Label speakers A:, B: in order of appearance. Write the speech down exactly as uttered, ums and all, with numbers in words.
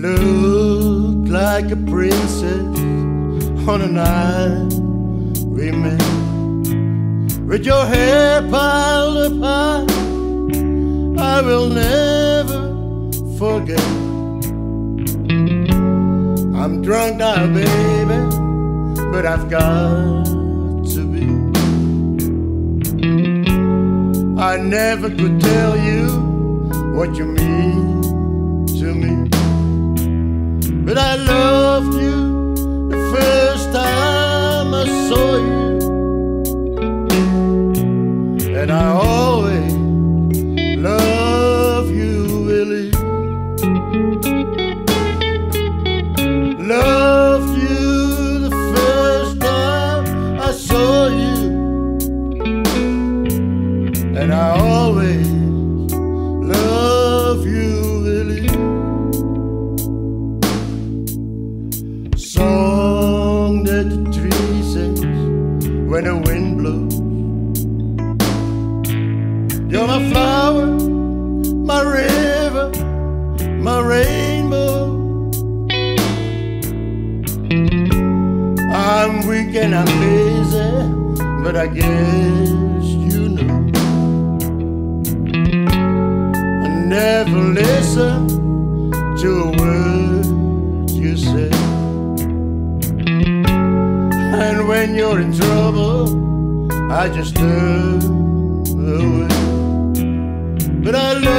A: look like a princess on a night we met, with your hair piled up high. I will never forget. I'm drunk now, baby, but I've got to be. I never could tell you what you mean to me, but I loved you the first time I saw you, and I always love you, Willie. Loved you the first time I saw you, and I always love you, Willie. Song that the tree sings when the wind blows. You're my flower, my river, my rainbow. I'm weak and I'm lazy, but I guess you know I never listen to a word you say. And when you're in trouble, I just turn away. But I love